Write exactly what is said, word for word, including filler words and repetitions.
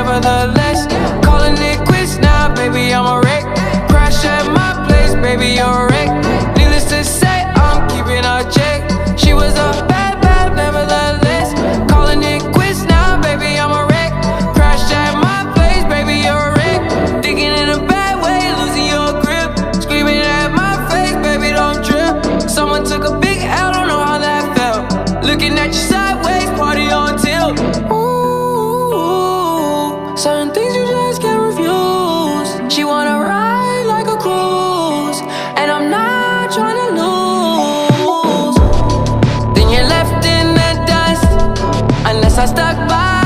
nevertheless. Calling it quits now, baby, I'm a wreck. Crash at my place, baby, you're a wreck. Needless to say, I'm keeping a check. She was a bad, bad, nevertheless. Calling it quits now, baby, I'm a wreck. Crash at my place, baby, you're a wreck. Thinking in a bad way, losing your grip. Screaming at my face, baby, don't trip. Someone took a big L, don't know how that felt. Looking at you sideways, party on tilt. Ooh, certain things you just can't refuse. She wanna ride like a cruise, and I'm not trying to lose. Then you're left in the dust, unless I stuck by